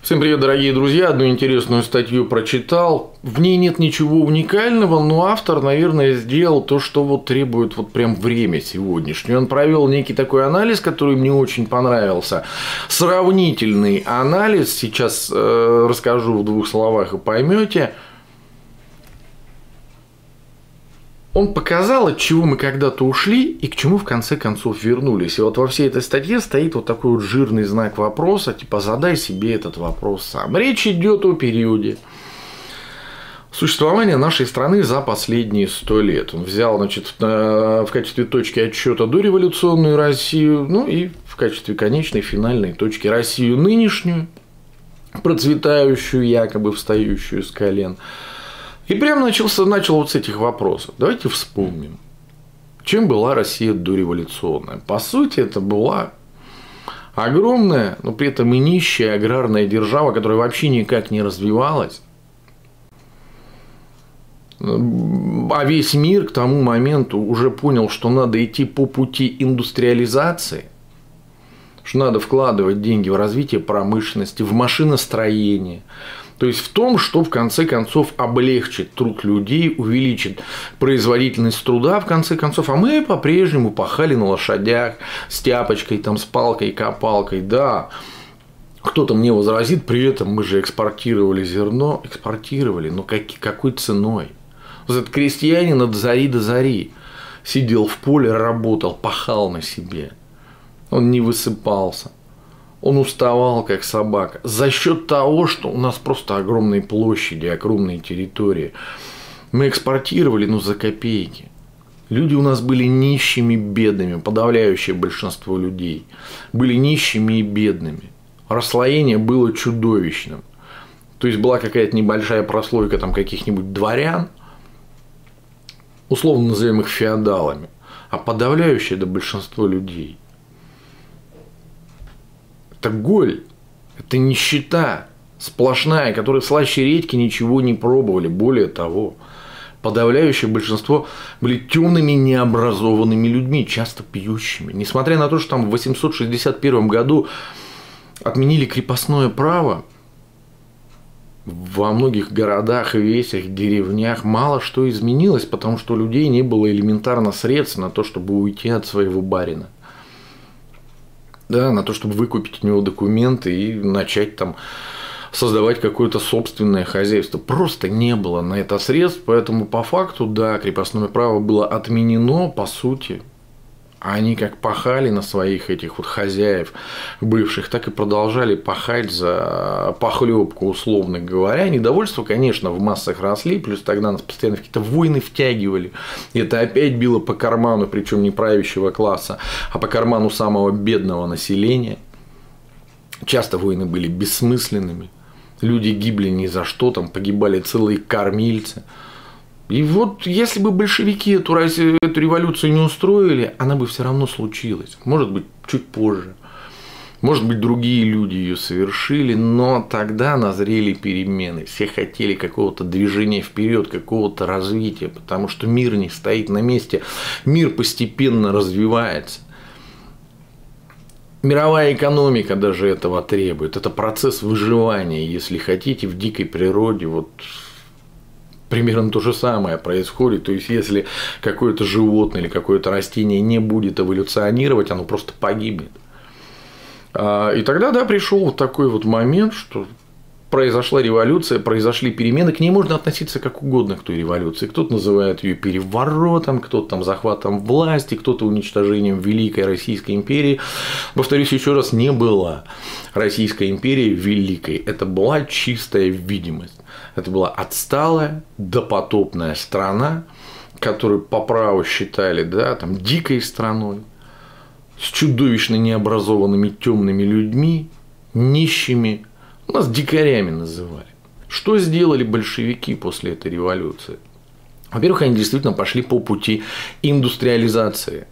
Всем привет, дорогие друзья! Одну интересную статью прочитал. В ней нет ничего уникального, но автор, наверное, сделал то, что вот требует вот прям время сегодняшнее. Он провел некий такой анализ, который мне очень понравился. Сравнительный анализ. Сейчас расскажу в двух словах и поймете. Он показал, от чего мы когда-то ушли и к чему в конце концов вернулись. И вот во всей этой статье стоит вот такой вот жирный знак вопроса, типа задай себе этот вопрос сам. Речь идет о периоде существования нашей страны за последние 100 лет. Он взял, значит, в качестве точки отсчета дореволюционную Россию, ну и в качестве конечной финальной точки Россию нынешнюю, процветающую, якобы встающую с колен. И прям начал вот с этих вопросов. Давайте вспомним, чем была Россия дореволюционная. По сути, это была огромная, но при этом и нищая аграрная держава, которая вообще никак не развивалась. А весь мир к тому моменту уже понял, что надо идти по пути индустриализации, что надо вкладывать деньги в развитие промышленности, в машиностроение. То есть в том, что в конце концов облегчит труд людей, увеличит производительность труда, в конце концов. А мы по-прежнему пахали на лошадях с тяпочкой, там, с палкой, копалкой. Да, кто-то мне возразит, при этом мы же экспортировали зерно. Экспортировали, но какой ценой? Вот этот крестьянин от зари до зари сидел в поле, работал, пахал на себе. Он не высыпался. Он уставал, как собака, за счет того, что у нас просто огромные площади, огромные территории. Мы экспортировали, ну, за копейки. Люди у нас были нищими, бедными, подавляющее большинство людей были нищими и бедными. Расслоение было чудовищным. То есть была какая-то небольшая прослойка там каких-нибудь дворян, условно назовем их феодалами, а подавляющее большинство людей — это голь, это нищета сплошная, которые слаще редьки ничего не пробовали. Более того, подавляющее большинство были темными, необразованными людьми, часто пьющими. Несмотря на то, что там в 861 году отменили крепостное право, во многих городах, весях, деревнях мало что изменилось, потому что у людей не было элементарно средств на то, чтобы уйти от своего барина. Да, на то, чтобы выкупить у него документы и начать там создавать какое-то собственное хозяйство. Просто не было на это средств, поэтому по факту, да, крепостное право было отменено, по сути. Они как пахали на своих этих вот хозяев бывших, так и продолжали пахать за похлебку, условно говоря. Недовольство, конечно, в массах росли, плюс тогда нас постоянно в какие-то войны втягивали. И это опять било по карману, причем не правящего класса, а по карману самого бедного населения. Часто войны были бессмысленными. Люди гибли ни за что, там погибали целые кормильцы. И вот если бы большевики эту революцию не устроили, она бы все равно случилась. Может быть, чуть позже. Может быть, другие люди ее совершили, но тогда назрели перемены. Все хотели какого-то движения вперед, какого-то развития, потому что мир не стоит на месте, мир постепенно развивается. Мировая экономика даже этого требует. Это процесс выживания, если хотите, в дикой природе. Вот примерно то же самое происходит. То есть, если какое-то животное или какое-то растение не будет эволюционировать, оно просто погибнет. И тогда, да, пришел вот такой вот момент, что произошла революция, произошли перемены. К ней можно относиться как угодно, к той революции. Кто-то называет ее переворотом, кто-то там захватом власти, кто-то уничтожением Великой Российской империи. Повторюсь еще раз, не была Российская империя великой. Это была чистая видимость. Это была отсталая, допотопная страна, которую по праву считали, да, там, дикой страной, с чудовищно необразованными темными людьми, нищими. Нас дикарями называли. Что сделали большевики после этой революции? Во-первых, они действительно пошли по пути индустриализации.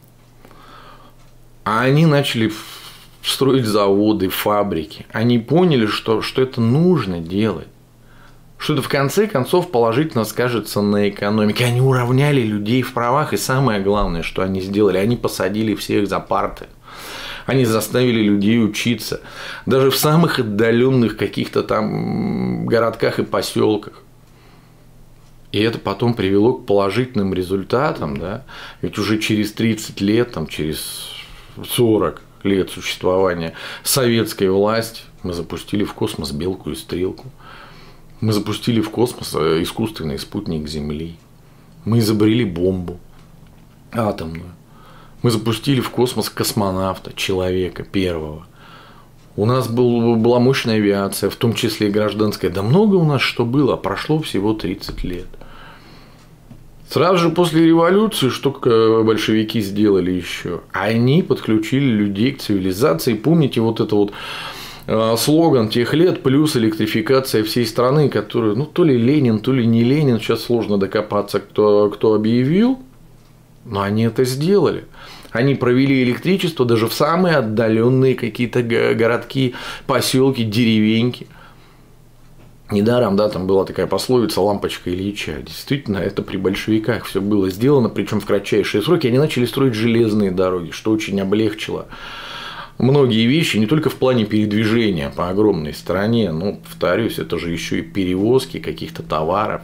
А они начали строить заводы, фабрики. Они поняли, что это нужно делать. Что это в конце концов положительно скажется на экономике. Они уравняли людей в правах. И самое главное, что они сделали, они посадили всех за парты. Они заставили людей учиться. Даже в самых отдаленных каких-то там городках и поселках. И это потом привело к положительным результатам. Да? Ведь уже через 30 лет, там, через 40 лет существования советской власти мы запустили в космос белку и стрелку. Мы запустили в космос искусственный спутник Земли. Мы изобрели бомбу атомную. Мы запустили в космос космонавта, человека первого. У нас была мощная авиация, в том числе и гражданская. Да много у нас что было, прошло всего 30 лет. Сразу же после революции, что большевики сделали еще? Они подключили людей к цивилизации. Помните вот это вот слоган тех лет плюс электрификация всей страны, которую, ну, то ли Ленин, то ли не Ленин, сейчас сложно докопаться, кто объявил, но они это сделали. Они провели электричество даже в самые отдаленные какие-то городки, поселки, деревеньки. Недаром, да, там была такая пословица «лампочка Ильича». Действительно, это при большевиках все было сделано, причем в кратчайшие сроки. Они начали строить железные дороги, что очень облегчило многие вещи, не только в плане передвижения по огромной стране, но, повторюсь, это же еще и перевозки каких-то товаров.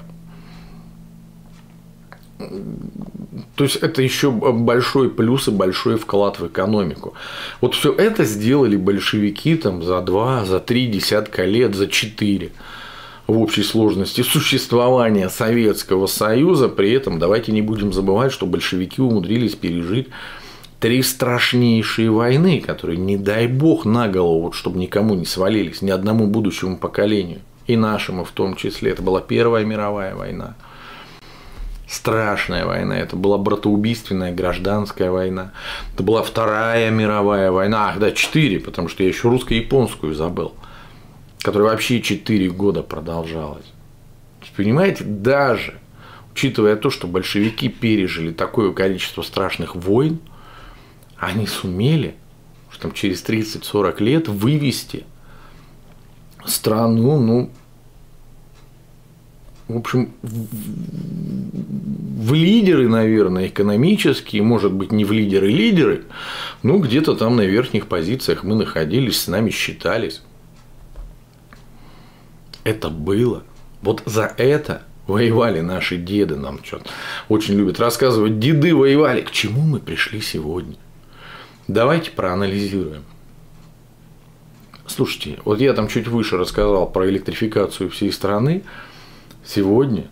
То есть это еще большой плюс и большой вклад в экономику. Вот все это сделали большевики там за 2, за 3 десятка лет, за 4 в общей сложности существования Советского Союза. При этом давайте не будем забывать, что большевики умудрились пережить 3 страшнейшие войны, которые, не дай бог, на голову, вот, чтобы никому не свалились, ни одному будущему поколению, и нашему в том числе. Это была Первая мировая война. Страшная война, это была братоубийственная гражданская война, это была Вторая мировая война, ах да, 4, потому что я еще русско-японскую забыл, которая вообще 4 года продолжалась. Понимаете, даже учитывая то, что большевики пережили такое количество страшных войн, они сумели, что там через 30-40 лет вывести страну, ну, в общем, в лидеры, наверное, экономические, может быть, не в лидеры, но где-то там на верхних позициях мы находились, с нами считались. Это было. Вот за это воевали наши деды, нам что-то очень любят рассказывать. Деды воевали. К чему мы пришли сегодня? Давайте проанализируем. Слушайте, вот я там чуть выше рассказал про электрификацию всей страны. Сегодня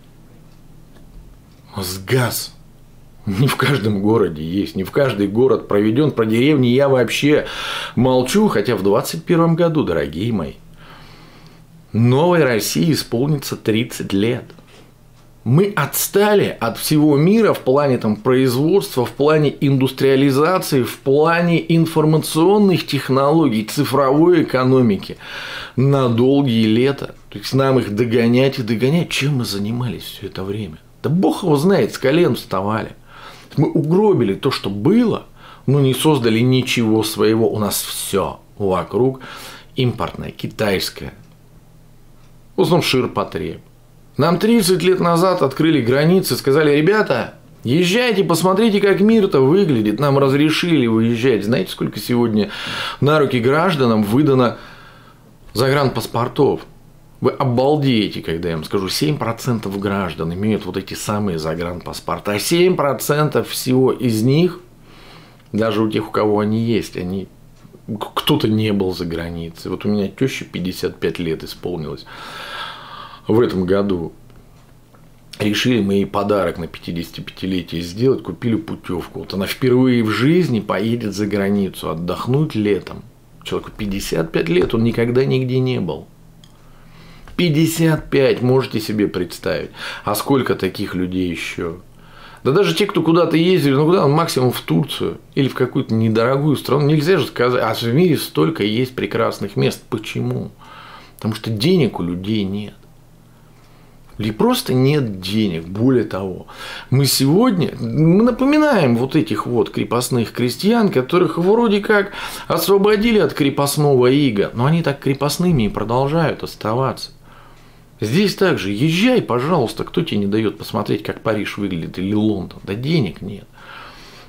у нас газ не в каждом городе есть, не в каждый город проведен. Про деревни я вообще молчу, хотя в 2021 году, дорогие мои, новой России исполнится 30 лет. Мы отстали от всего мира в плане там, производства, в плане индустриализации, в плане информационных технологий, цифровой экономики на долгие лета. То есть нам их догонять и догонять. Чем мы занимались все это время? Да бог его знает, с колен вставали. Мы угробили то, что было, но не создали ничего своего. У нас все вокруг импортное, китайское. В основном ширпотреб. Нам 30 лет назад открыли границы, сказали: ребята, езжайте, посмотрите, как мир-то выглядит. Нам разрешили выезжать. Знаете, сколько сегодня на руки гражданам выдано загранпаспортов? Вы обалдеете, когда я вам скажу, 7% граждан имеют вот эти самые загранпаспорта. А 7% всего из них, даже у тех, у кого они есть, кто-то не был за границей. Вот у меня теща 55 лет исполнилось в этом году. Решили мы ей подарок на 55-летие сделать, купили путевку. Вот она впервые в жизни поедет за границу отдохнуть летом. Человеку 55 лет, он никогда нигде не был. 55, можете себе представить. А сколько таких людей еще? Да даже те, кто куда-то ездили, ну куда, максимум в Турцию или в какую-то недорогую страну. Нельзя же сказать, а в мире столько есть прекрасных мест. Почему? Потому что денег у людей нет. Или просто нет денег. Более того, мы напоминаем вот этих вот крепостных крестьян, которых вроде как освободили от крепостного ига, но они так крепостными и продолжают оставаться. Здесь также езжай, пожалуйста, кто тебе не дает посмотреть, как Париж выглядит или Лондон. Да денег нет.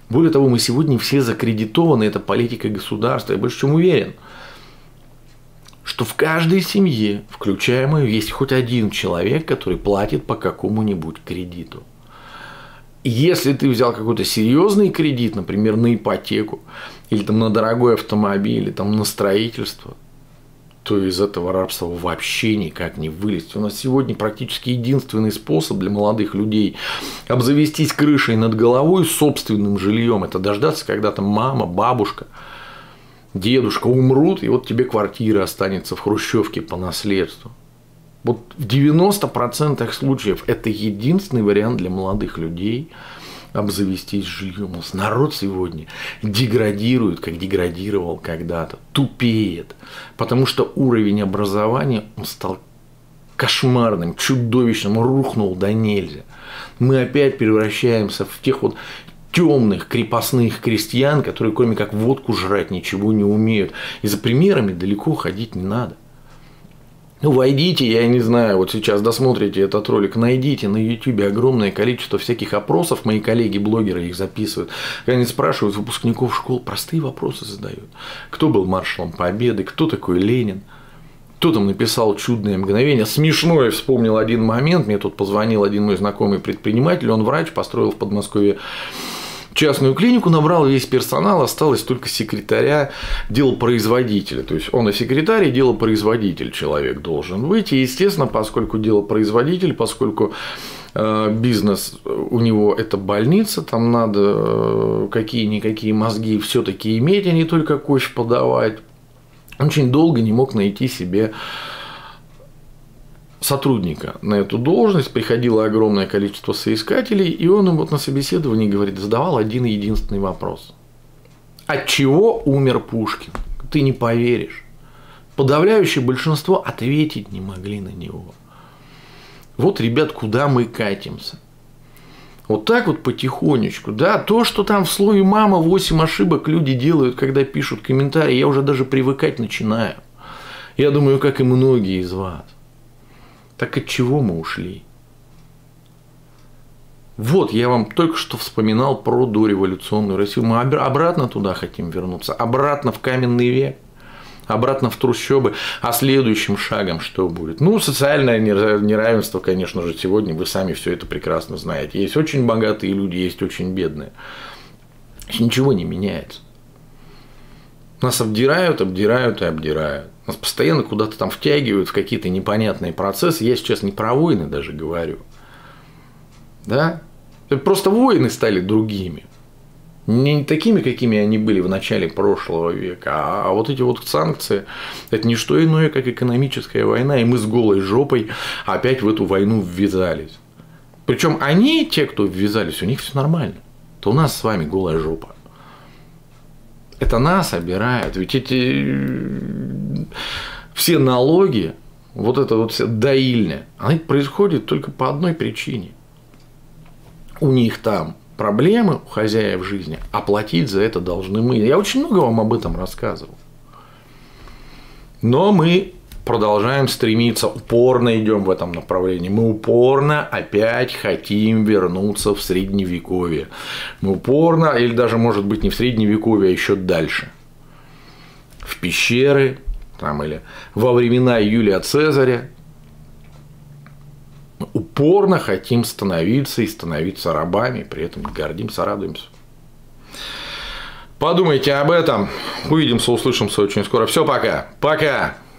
Более того, мы сегодня все закредитованы, это политика государства. Я больше чем уверен, что в каждой семье, включая мою, есть хоть один человек, который платит по какому-нибудь кредиту. Если ты взял какой-то серьезный кредит, например, на ипотеку, или там на дорогой автомобиль, или там на строительство, то из этого рабства вообще никак не вылезть. У нас сегодня практически единственный способ для молодых людей обзавестись крышей над головой, собственным жильем, это дождаться, когда там мама, бабушка, дедушка умрут, и вот тебе квартира останется в хрущевке по наследству. Вот в 90% случаев это единственный вариант для молодых людей обзавестись жильем. У нас народ сегодня деградирует, как деградировал когда-то, тупеет, потому что уровень образования он стал кошмарным, чудовищным, рухнул до нельзя. Мы опять превращаемся в тех вот темных крепостных крестьян, которые кроме как водку жрать ничего не умеют. И за примерами далеко ходить не надо. Ну, войдите, я не знаю, вот сейчас досмотрите этот ролик, найдите на YouTube огромное количество всяких опросов, мои коллеги-блогеры их записывают, они спрашивают выпускников школ, простые вопросы задают. Кто был маршалом Победы, кто такой Ленин, кто там написал «Чудное мгновение». Смешно, я вспомнил один момент, мне тут позвонил один мой знакомый предприниматель, он врач, построил в Подмосковье частную клинику, набрал весь персонал, осталось только секретаря, делопроизводителя. То есть он и секретарь, и делопроизводитель человек должен быть. И, естественно, поскольку делопроизводитель, поскольку бизнес у него это больница, там надо какие-никакие мозги все-таки иметь, а не только кофе подавать. Он очень долго не мог найти себе сотрудника на эту должность, приходило огромное количество соискателей, и он им вот на собеседовании, говорит, задавал один единственный вопрос. От чего умер Пушкин? Ты не поверишь. Подавляющее большинство ответить не могли на него. Вот, ребят, куда мы катимся. Вот так вот потихонечку. Да, то, что там в слове «мама» 8 ошибок люди делают, когда пишут комментарии, я уже даже привыкать начинаю. Я думаю, как и многие из вас. Так от чего мы ушли? Вот, я вам только что вспоминал про дореволюционную Россию. Мы обратно туда хотим вернуться, обратно в каменный век, обратно в трущобы. А следующим шагом что будет? Ну, социальное неравенство, конечно же, сегодня вы сами все это прекрасно знаете. Есть очень богатые люди, есть очень бедные. Ничего не меняется. Нас обдирают, обдирают и обдирают. Нас постоянно куда-то там втягивают в какие-то непонятные процессы. Я сейчас не про войны даже говорю. Да? Просто войны стали другими. Не такими, какими они были в начале прошлого века. А вот эти вот санкции – это не что иное, как экономическая война. И мы с голой жопой опять в эту войну ввязались. Причем они, те, кто ввязались, у них все нормально. То у нас с вами голая жопа. Это нас обирают, ведь эти все налоги, вот это вот вся доильня, она происходит только по одной причине. У них там проблемы, у хозяев жизни, а платить за это должны мы. Я очень много вам об этом рассказывал. Но мы продолжаем стремиться, упорно идем в этом направлении. Мы упорно опять хотим вернуться в Средневековье. Мы упорно, или даже, может быть, не в Средневековье, а еще дальше. В пещеры, там, или во времена Юлия Цезаря. Мы упорно хотим становиться и становиться рабами, при этом гордимся, радуемся. Подумайте об этом. Увидимся, услышимся очень скоро. Все, пока. Пока.